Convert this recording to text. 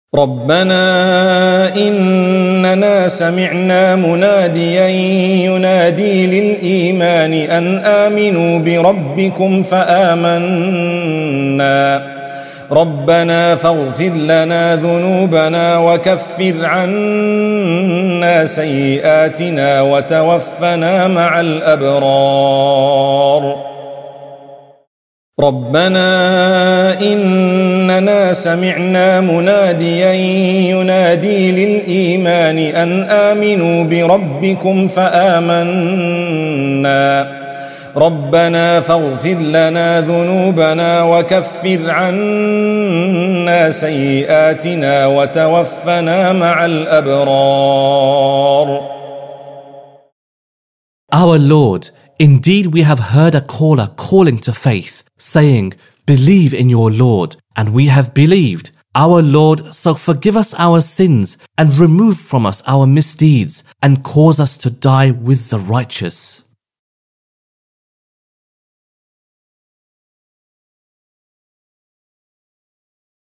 ربنا إننا سمعنا مناديا ينادي للإيمان أن آمنوا بربكم فآمنا ربنا فاغفر لنا ذنوبنا وكفر عنا سيئاتنا وتوفنا مع الأبرار ربنا إننا سمعنا مناديا ينادي للإيمان أن آمنوا بربكم فآمنا ربنا فاغفر لنا ذنوبنا وكفر عنا سيئاتنا وتوفنا مع الأبرار. Our Lord, indeed we have heard a caller calling to faith, saying, "Believe in your Lord," and we have believed. Our Lord, so forgive us our sins and remove from us our misdeeds and cause us to die with the righteous.